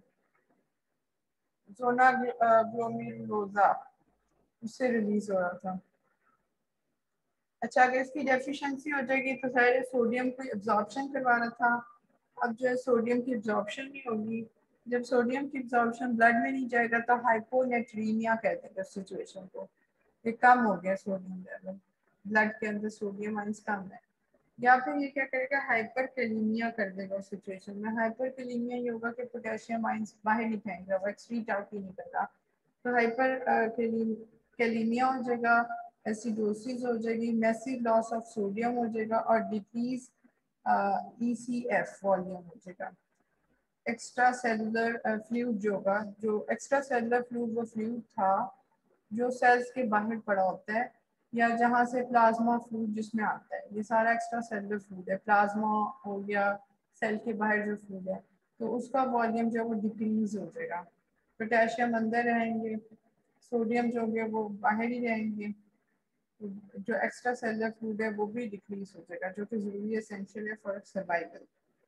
जोना ग्लोमेरुलोसा, उससे रिलीज हो रहा था। अच्छा, अगर इसकी डेफिशिएंसी हो जाएगी तो सारे सोडियम को एब्जॉर्प्शन करवाना था। अब जो है सोडियम की एब्जॉर्प्शन नहीं होगी। जब सोडियम की एब्जॉर्प्शन ब्लड में नहीं जाएगा तो हाइपोनेट्रीमिया कहते हैं उस सिचुएशन को। ये कम हो गया सोडियम लेवल, ब्लड के अंदर सोडियम आइंस कम है। या फिर ये क्या करेगा, हाइपर कैलीमिया कर देगा उस सिचुएशन में। हाइपर कैलीमिया ये होगा कि पोटेशियम आइंस बाहर नहीं फेंकेगा, वो एक्सक्रीट आउट ही नहीं करेगा। तो हाइपर कैलीमिया हो जाएगा, एसिडोसिस हो जाएगी, मैसिव लॉस ऑफ सोडियम हो जाएगा और डिक्रीज ECF वॉल्यूम हो जाएगा। एक्स्ट्रा सेलुलर फ्लूइड जो होगा, जो एक्स्ट्रा सेलुलर फ्लूइड वो फ्लूइड था जो सेल्स के बाहर पड़ा होता है या जहाँ से प्लाज्मा फ्लूइड जिसमें आता है, ये सारा एक्स्ट्रा सेलुलर फ्लूइड है। प्लाज्मा हो गया, सेल के बाहर जो फ्लूइड है, तो उसका वॉल्यूम जो है वो डिक्रीज हो जाएगा। पोटेशियम अंदर रहेंगे, सोडियम जो होंगे वो बाहर ही रहेंगे। जो एक्स्ट्रा सेलुलर फ्लूइड है वो भी डिक्रीज हो जाएगा, जो कि जरूरी एसेंशियल है फॉर सर्वाइवल।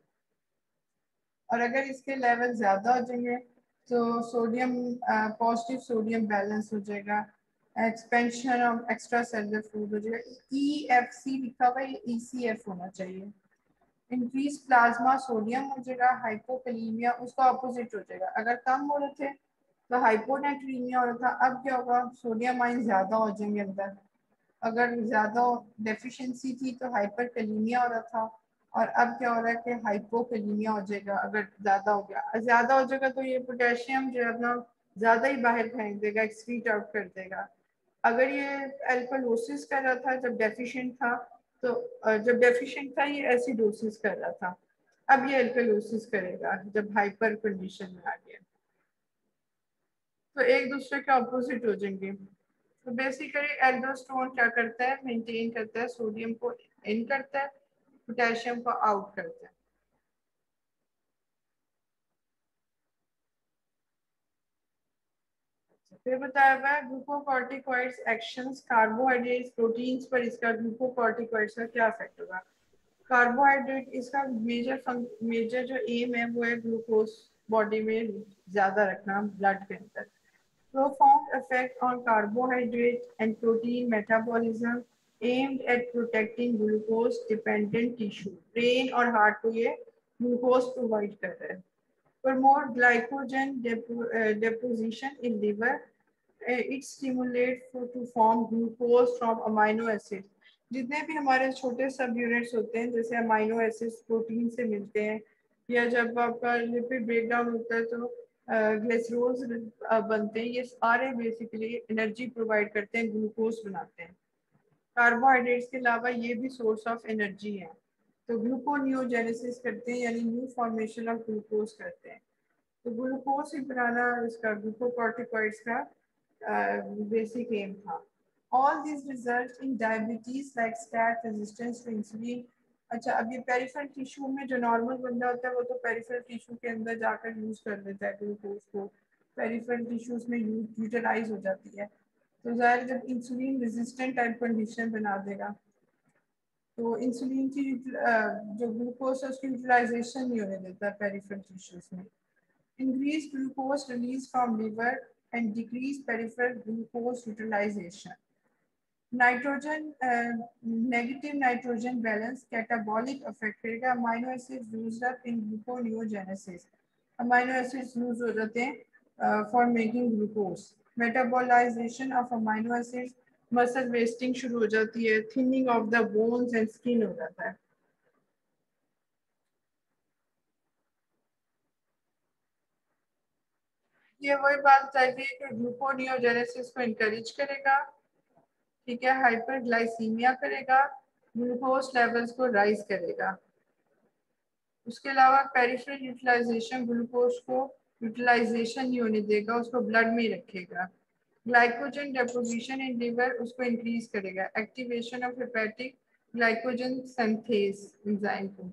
और अगर इसके लेवल ज़्यादा हो जाएंगे तो सोडियम पॉजिटिव सोडियम बैलेंस हो जाएगा, expansion of extracellular fluid हो जाएगा। EFC लिखा हुआ है, ECF होना चाहिए। इंक्रीज प्लाज्मा सोडियम हो जाएगा। हाइपोकैलीमिया उसका अपोजिट हो जाएगा। अगर कम हो रहे थे तो हाइपोनेट्रीमिया हो रहा था, अब क्या होगा, सोडियम आयन ज़्यादा हो जाएंगे अंदर। अगर ज़्यादा डेफिशिएंसी थी तो हाइपरकैलीमिया हो रहा था, और अब क्या हो रहा है कि हाइपोकैलीमिया हो जाएगा। अगर ज़्यादा हो गया, ज़्यादा हो जाएगा तो ये पोटेशियम जो है अपना ज़्यादा ही बाहर फेंक देगा, एक्सक्रीट आउट कर देगा। अगर ये एल्कलोसिस कर रहा था जब डेफिशिएंट था, तो जब डेफिशिएंट था ये एसिडोसिस कर रहा था, अब ये एल्कलोसिस करेगा जब हाइपर कंडीशन में आ गया। तो एक दूसरे के अपोजिट हो जाएंगे। तो बेसिकली एल्डोस्टेरोन क्या करता है, मेंटेन करता है, सोडियम को इन करता है, पोटेशियम को आउट करता है। फिर बताया हुआ है ग्लूकोकॉर्टिकॉइड्स एक्शंस, कार्बोहाइड्रेट्स प्रोटीन्स पर इसका ग्लूकोकॉर्टिकॉइड्स का क्या इफेक्ट होगा। कार्बोहाइड्रेट इसका मेजर जो एम है वो है ग्लूकोज बॉडी में ज्यादा रखना ब्लड के अंदर। Profound effect on carbohydrate and protein metabolism aimed at protecting glucose dependent tissue. Brain और heart को ये glucose provide कर रहा है। Promote glycogen deposition in liver. It stimulates to form glucose from amino acids. जितने भी हमारे छोटे सब यूनिट्स होते हैं, जैसे अमाइनो एसिड्स प्रोटीन से मिलते हैं, या जब आपका लिपिड ब्रेकडाउन होता है तो ग्लिसरॉल्स बनते हैं, ये सारे बेसिकली एनर्जी प्रोवाइड करते हैं, ग्लूकोज बनाते हैं। कार्बोहाइड्रेट्स के अलावा ये भी सोर्स ऑफ एनर्जी है। तो ग्लूकोनियोजेनेसिस करते हैं, यानी न्यू फॉर्मेशन ऑफ ग्लूकोज करते हैं। तो ग्लूकोज ही बनाना इसका ग्लूकोकॉर्टिकॉइड्स का बेसिक एम था। All this result in diabetes like state resistance to insulin. अच्छा, अब ये पेरिफेरल टिश्यू में जो नॉर्मल बंदा होता है वो तो पेरिफेरल टिश्यू के अंदर जाकर यूज कर लेता है ग्लूकोज को, पेरिफेरल टिश्यूज में यूटिलाइज हो जाती है। तो ज़ाहिर जब इंसुलिन रेजिस्टेंट टाइप कंडीशन बना देगा तो इंसुलिन की जो ग्लूकोज है उसकी यूटिलाइजेशन नहीं होने देता पेरिफेरल टिश्यूज में। Increase glucose release from liver and decrease peripheral glucose utilization. Nitrogen negative nitrogen balance catabolic effect करेगा। Amino acids used up in gluconeogenesis. Amino acids use हो जाते हैं for making glucose. Metabolization of amino acids, muscle wasting शुरू हो जाती है, thinning of the bones and skin हो जाता है। ये वही बात चल रही है कि ग्लूकोनियोजेनेसिस को इनकरेज करेगा, ठीक है, हाइपरग्लाइसीमिया करेगा, ग्लूकोज लेवल्स को राइज करेगा। उसके अलावा पेरिफेरल यूटिलाइजेशन ग्लूकोज को यूटिलाइजेशन नहीं होने देगा, उसको ब्लड में ही रखेगा। ग्लाइकोजन डेपोजिशन इन लिवर उसको इंक्रीज करेगा, activation of hepatic glycogen synthase enzyme को।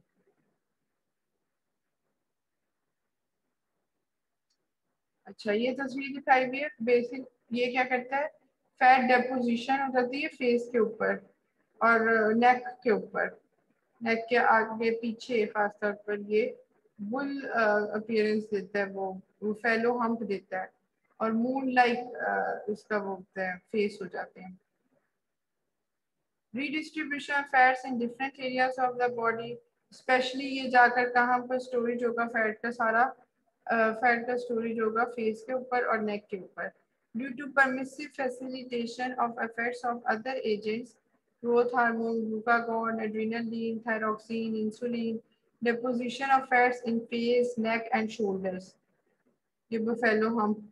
अच्छा, ये तस्वीर दिखाई हुई है बेसिक, ये क्या करता है, फैट डेपोजिशन हो जाती है फेस के ऊपर और नेक के ऊपर, नेक के आगे पीछे खास तौर पर ये बुल अपीयरेंस देता है, वो फेलो हम्प देता है और मून लाइक उसका वो होता है, फेस हो जाते हैं। redistribution of fats in different areas of the body, specially ये जाकर कहाँ पर स्टोरेज होगा फैट का, सारा फैट का स्टोरेज होगा फेस के ऊपर और नेक के ऊपर। Due to permissive facilitation of effects of other agents, growth hormone, glucagon, adrenaline, thyroxine, insulin, deposition of fats in face, neck and shoulders. ये buffalo hump.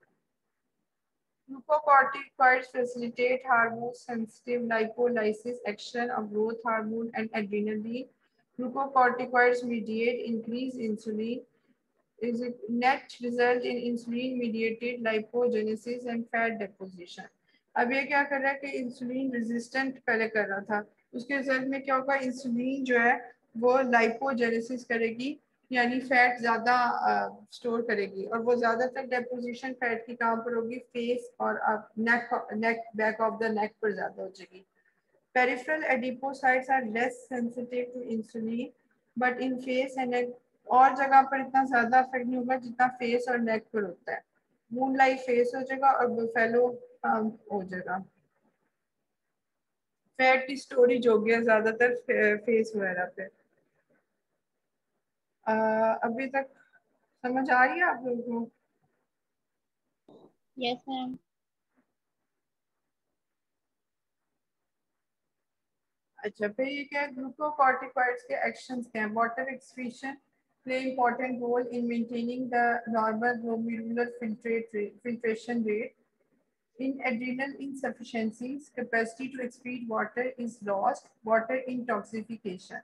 Glucocorticoids facilitate hormone-sensitive lipolysis action of growth hormone and adrenaline. Glucocorticoids mediate increased insulin. Is a net result in insulin-mediated lipogenesis and fat deposition. अब ये क्या कर रहा है कि insulin resistant पहले कर रहा था, उसके रिजल्ट में क्या होगा, इंसुलिन जो है वो लाइपोजेनेसिस करेगी, यानी फैट ज्यादा स्टोर करेगी और वो ज्यादातर डेपोजिशन फैट की कहाँ पर होगी, फेस और neck back of the neck पर ज्यादा हो जाएगी। Peripheral adipocytes are less sensitive to insulin, but in face and neck और जगह पर इतना ज्यादा इफेक्ट नहीं होगा जितना फेस और नेक पर होता है। मून लाइक फेस हो जाएगा और बुफेलो हो जाएगा। फैट की स्टोरेज हो गया ज्यादातर फेस वगैरह पे। अभी तक समझ आ रही है आप लोगों को? Yes ma'am. अच्छा, फिर ये क्या है, ग्लूकोकॉर्टिकॉइड्स के एक्शंस क्या हैं। Water excretion play important role in maintaining the normal glomerular filtration rate. In adrenal insufficiencies, capacity to excrete water is lost. Water intoxication.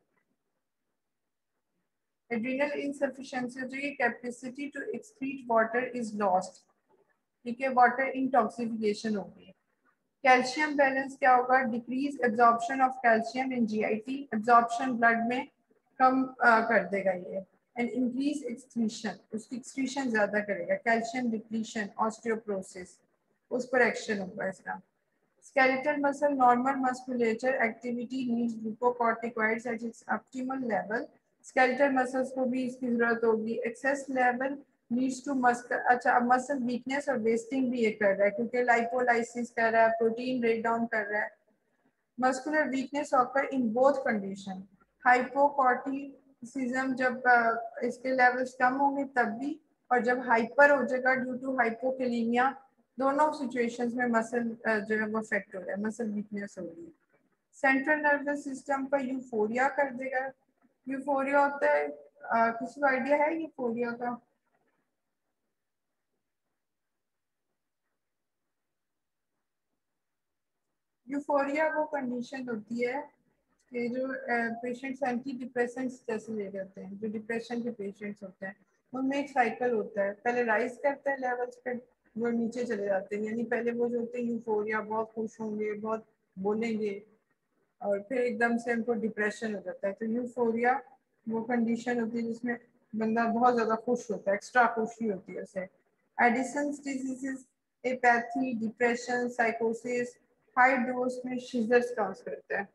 Adrenal insufficiency जो ये capacity to excrete water is lost. ठीक है, water intoxication हो गई। Calcium balance क्या होगा, decrease absorption of calcium in GIT, absorption blood में कम कर देगा ये, एंड इंक्रीज एक्सक्रीशन, उसकी एक्सक्रीशन ज्यादा करेगा। कैल्शियम डिप्लीशन, ऑस्टियोपोरोसिस, उस पर एक्शन होगा इसका। Skeletal muscle normal musculature activity needs glucocorticoids at its optimal level. Skeletal muscles को भी इसकी जरूरत होगी। Excess level leads to muscular, अच्छा अब मसल वीकनेस और वेस्टिंग भी ये कर रहा है क्योंकि लाइपोलाइसिस कर रहा है, प्रोटीन ब्रेक डाउन कर रहा है। Muscular weakness occur in both condition, hypocorticism जब इसके लेवल्स कम होंगे तब भी, और जब हाइपर हो जाएगा ड्यू टू हाइपोकैलेमिया, दोनों सिचुएशंस में मसल जो है वो अफेक्ट हो रहा है, मसल वीकनेस हो रही है। सेंट्रल नर्वस सिस्टम पर यूफोरिया कर देगा। यूफोरिया होता है, किसी को आइडिया है यूफोरिया का? यूफोरिया वो कंडीशन होती है कि जो पेशेंट्स एंटी डिप्रेसेंट्स जैसे ले रहे होते हैं, जो डिप्रेशन के पेशेंट्स होते हैं, उनमें एक साइकिल होता है, पहले राइज करता है लेवल्स पे, वो नीचे चले जाते हैं, यानी पहले वो जो होते हैं यूफोरिया, बहुत खुश होंगे, बहुत बोलेंगे, और फिर एकदम से उनको डिप्रेशन हो जाता है। तो यूफोरिया वो कंडीशन होती है जिसमें बंदा बहुत ज्यादा खुश होता है, एक्स्ट्रा खुशी होती है उसे। एडिसन्स डिजीजेस, एपैथी, डिप्रेशन, साइकोसिस हाई डोज में शिजर्स काउंट करता है।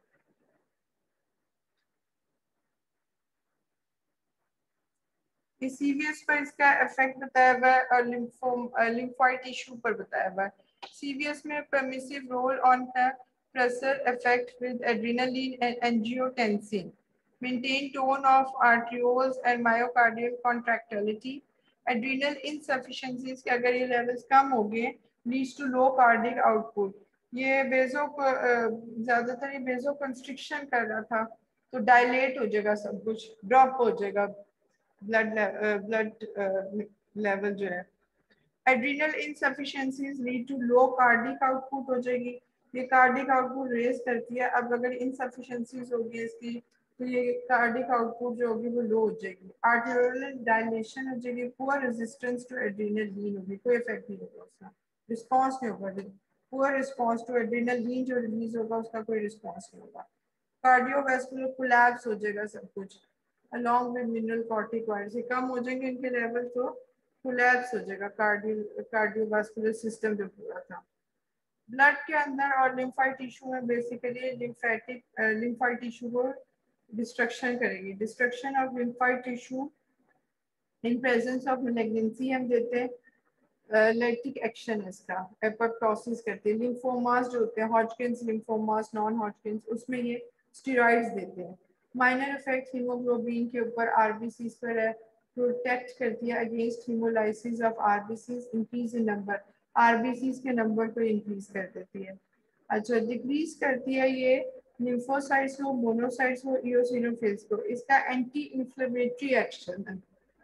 सीवीएस पर इसका इफेक्ट बताया हुआ है और लिम्फोइड टिश्यू पर बताया हुआ है। सीवीएस में permissive role on pressure effect with adrenaline and angiotensin, maintain tone of arterioles and myocardial contractility. Adrenal insufficiencies के अगर ये लेवल्स कम हो गए leads to low cardiac output. ये बेजो ज्यादातर ये बेजो कंस्ट्रिक्शन कर रहा था, तो डायलेट हो जाएगा, सब कुछ ड्रॉप हो जाएगा, ब्लड लेवल जो है। Adrenal insufficiencies lead to low cardiac output हो जाएगी, ये कार्डिक आउटपुट रेज करती है। अब अगर इनसफिशिएंसीज होगी इसकी तो ये कार्डिक आउटपुट जो होगी वो लो हो जाएगी। आर्टेरियल डायलेशन हो जाएगी, poor resistance to adrenaline होगी, कोई इफेक्ट नहीं होगा उसका, रिस्पॉन्स नहीं होगा, poor response to adrenaline जो रिलीज होगा उसका कोई रिस्पॉन्स नहीं होगा। कार्डियोवैस्कुलर कोलैप्स हो जाएगा सब कुछ, अलॉन्ग विद मिनरल कॉर्टिकॉइड्स, ये कम हो जाएंगे इनके लेवल तो कोलैप्स हो जाएगा कार्डियोवास्कुलर सिस्टम जो पूरा था। ब्लड के अंदर और लिम्फाइट टिश्यू में बेसिकली लिम्फाइट टिश्यू को डिस्ट्रक्शन करेगी। Destruction of lymphoid tissue in presence of malignancy हम देते हैं लैक्टिक एक्शन है इसका, एपोप्टोसिस करते हैं। लिम्फोमास जो होते हैं हॉजकिंस लिम्फोमास, नॉन हॉजकिंस, उसमें ये स्टेरॉइड्स देते हैं। माइनर इफेक्ट हीमोग्लोबिन के ऊपर, आरबीसीज पर है, प्रोटेक्ट करती है against hemolysis of RBCs, increase in number, RBCs के नंबर को इंक्रीज कर देती है। अच्छा, डिक्रीज करती है ये लिम्फोसाइट्स को, मोनोसाइट्स को, इओसिनोफिल्स को। इसका एंटी इंफ्लेमेटरी एक्शन है,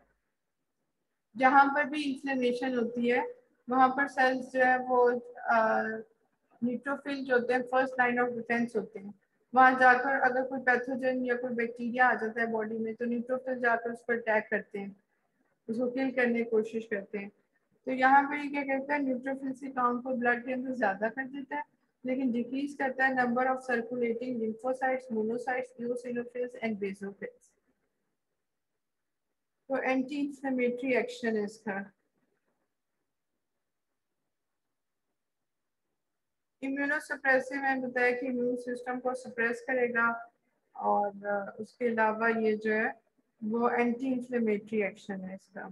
जहाँ पर भी इंफ्लेमेशन होती है वहाँ पर सेल्स जो है वो न्यूट्रोफिल जो होते हैं फर्स्ट लाइन ऑफ डिफेंस होते हैं, वहाँ जाकर अगर कोई पैथोजन या कोई बैक्टीरिया आ जाता है बॉडी में तो न्यूट्रोफिल जाकर उस पर अटैक करते हैं, उसको किल करने की कोशिश करते हैं। तो यहाँ पे क्या कहता है, न्यूट्रोफिल्स के काउंट को ब्लड के अंदर ज़्यादा कर देता है, लेकिन डिक्रीज करता है number of circulating lymphocytes, monocytes, eosinophils and basophils. तो एंटी इंफ्लेमेटरी एक्शन है इसका। इम्यूनोसप्रेसिव में बताया कि इम्यून सिस्टम को सप्रेस करेगा, और उसके अलावा ये जो है वो एंटी इंफ्लेमेटरी एक्शन है इसका।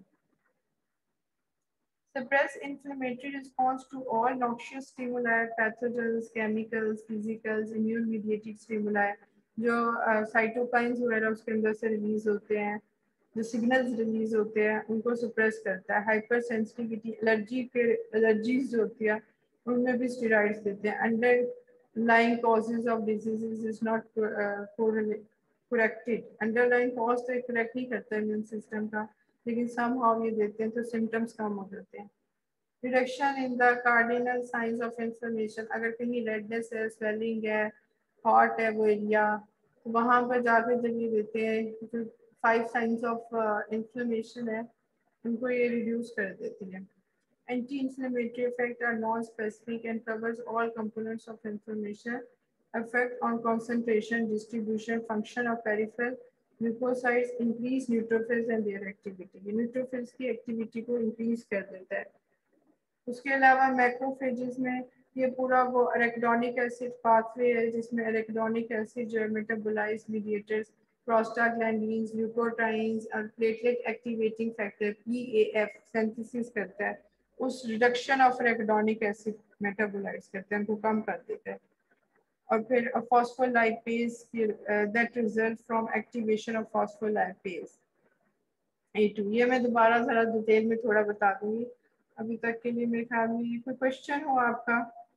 suppress inflammatory response to all noxious stimuli, pathogens, chemicals, physicals, immune mediated stimuli, जो साइटोकाइंस वगैरह उसके अंदर से रिलीज होते हैं, जो सिग्नल्स रिलीज होते हैं उनको सप्रेस करता है। हाइपर सेंसिटिविटी, एलर्जीज जो होती है उनमें भी स्टेरॉइड्स देते हैं। Underlying causes of diseases is not corrected, underlying cause तो करेक्ट नहीं करता इम्यून सिस्टम का, लेकिन समहाउ ये देते हैं तो सिम्टम्स कम हो जाते हैं। Reduction in the cardinal signs of inflammation, अगर कहीं रेडनेस है, स्वेलिंग है, हॉट है वो एरिया, तो वहाँ पर जाकर जब ये देते हैं जो 5 साइंस ऑफ इन्फ्लेमेशन है उनको ये रिड्यूस कर देती है। Anti inflammatory effect are non specific and covers all components of inflammation, effect on concentration, distribution, function of peripheral leukocytes, increase neutrophils and their activity, ये neutrophils की एक्टिविटी को increase कर देता है। उसके अलावा मैक्रोफेजेस में ये पूरा वो एरेकिडोनिक एसिड पाथवे है जिसमें एरेकिडोनिक एसिड जो है मेटाबोलाइज मीडिएटर्स, प्रोस्टाग्लैंडिन्स, ल्यूकोट्राइन्स और platelet activating factor PAF synthesis करता है, उस reduction of arachidonic acid metabolites करते हैं, उनको कम कर देता है। और फिर phospholipase that result from activation of phospholipase A2, ये मैं दोबारा जरा डिटेल में थोड़ा बता दूंगी। अभी तक के लिए मेरे ख्याल में कोई क्वेश्चन हो आपका?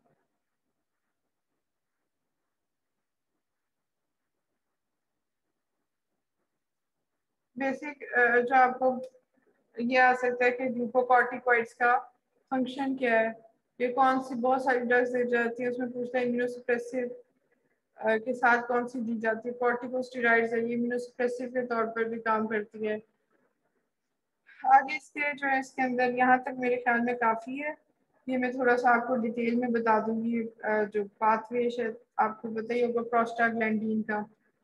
बेसिक जो आपको ये आ सकता है कि ग्लूकोकॉर्टिकॉइड्स का फंक्शन क्या है, ये कौन सी, बहुत सारी ड्रग्स दी जाती है उसमें पूछता है इम्यूनोसप्रेसिव के साथ कौन सी दी जाती है, कॉर्टिकोस्टेरॉइड्स है, ये इम्यूनोसप्रेसिव के तौर पर भी काम करती है। आगे इसके जो है इसके अंदर यहाँ तक मेरे ख्याल में काफ़ी है, ये मैं थोड़ा सा आपको डिटेल में बता दूंगी। जो पाथवे शायद आपको पता ही होगा प्रोस्टाग्लैंडिन का,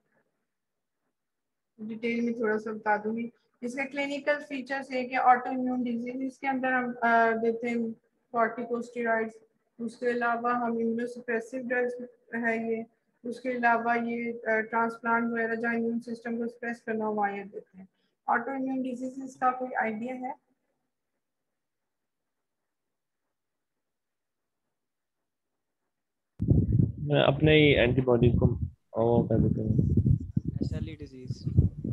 डिटेल में थोड़ा सा बता दूंगी। इसके क्लिनिकल फीचर्स है कि ऑटो इम्यून डिजीज, इसके अंदर हम देते हैं कॉर्टिकोस्टेरॉइड्स, उसके अलावा हम इम्यूनोसप्रेसिव ड्रग्स है ये, उसके अलावा ये ट्रांसप्लांट वगैरह जहाँ इम्यून सिस्टम को सप्रेस करना हो वहाँ ये देते हैं। ऑटो इम्यून डिजीज का कोई आइडिया है? अपने ही एंटीबॉडीज को वो कर देते हैं। SLE डिजीज,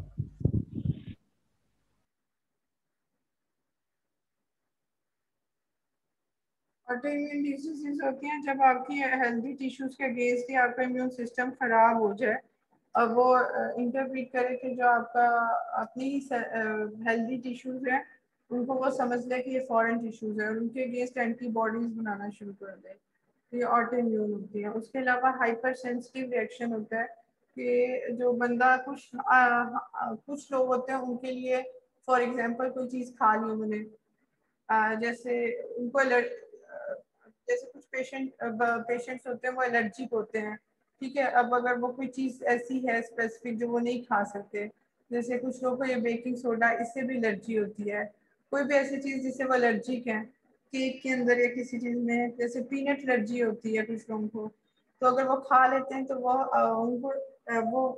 ऑटोइम्यून डिजीजेस होती हैं जब आपकी हेल्दी टिश्यूज के अगेंस्ट ही आपका इम्यून सिस्टम खराब हो जाए और वो इंटरप्रीट करे कि जो आपका अपनी ही हेल्दी टिश्यूज हैं उनको वो समझ लें कि ये फॉरेन टिश्यूज है और उनके अगेंस्ट एंटीबॉडीज बनाना शुरू कर दें, तो ये ऑटो इम्यून होती है। उसके अलावा हाइपर सेंसिटिव रिएक्शन होता है कि जो बंदा कुछ लोग होते हैं उनके लिए, फॉर एग्जांपल कोई चीज़ खा ली उन्होंने, जैसे उनको जैसे कुछ पेशेंट्स होते हैं वो एलर्जिक होते हैं, ठीक है। अब अगर वो कोई चीज़ ऐसी है स्पेसिफिक जो वो नहीं खा सकते, जैसे कुछ लोगों को ये बेकिंग सोडा, इससे भी एलर्जी होती है। कोई भी ऐसी चीज़ जिससे वो एलर्जिक है, केक के अंदर या किसी चीज़ में, जैसे पीनट एलर्जी होती है कुछ लोगों को, तो अगर वो खा लेते हैं तो वो उनको वो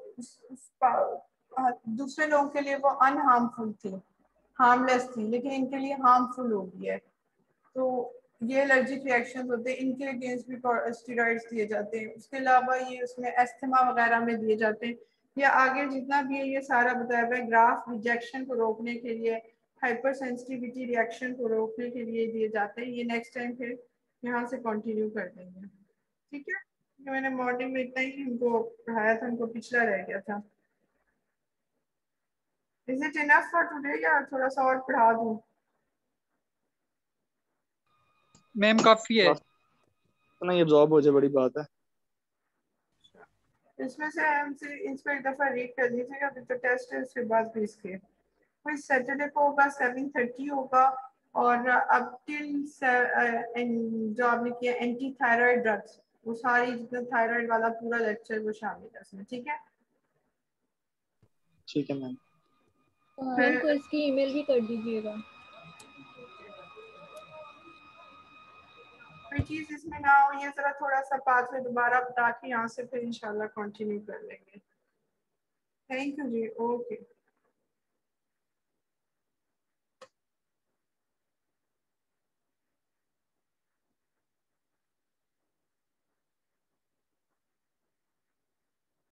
दूसरे लोगों के लिए वो अनहार्मफुल थी, हार्मलेस थी, लेकिन इनके लिए हार्मफुल हो गई है। तो ये एलर्जिक रिएक्शन होते हैं, इनके अगेंस्ट भी स्टेरॉइड्स दिए जाते हैं। उसके अलावा ये उसमें एस्थमा वगैरह में दिए जाते हैं। या आगे जितना भी है ये सारा बताया हुआ है। ग्राफ रिजेक्शन को रोकने के लिए, हाइपर सेंसिटिविटी रिएक्शन को रोकने के लिए दिए जाते हैं। ये नेक्स्ट टाइम फिर यहाँ से कंटिन्यू कर देंगे, ठीक है। ये मैंने मॉर्निंग में इतना ही उनको पढ़ाया था, उनको पिछला रह गया था। Is it enough for today या थोड़ा सा और पढ़ा दूँ? मैम काफी है। ना ये अब्जॉर्ब हो जाए बड़ी बात है। इसमें से हमसे इसको एक दफ़ा रीड कर लीजिएगा, अभी तो टेस्ट है, उसके बाद भी इसके कोई सैटरडे को होगा, 7:30 होगा। और अब टिल जो आपने किया एंटी थायराइड ड्रग्स, वो सारी जितना थायराइड वाला पूरा लेक्चर वो शामिल है उसमें, ठीक है। ठीक है मैम। मैम को इसकी ईमेल भी कर दीजिएगा। कोई चीज़ इसमें ना हो, ये ज़रा थोड़ा सा पास में दोबारा बता के यहाँ से फिर इंशाल्लाह कंटिन्यू कर लेंगे। Thank you ji, okay.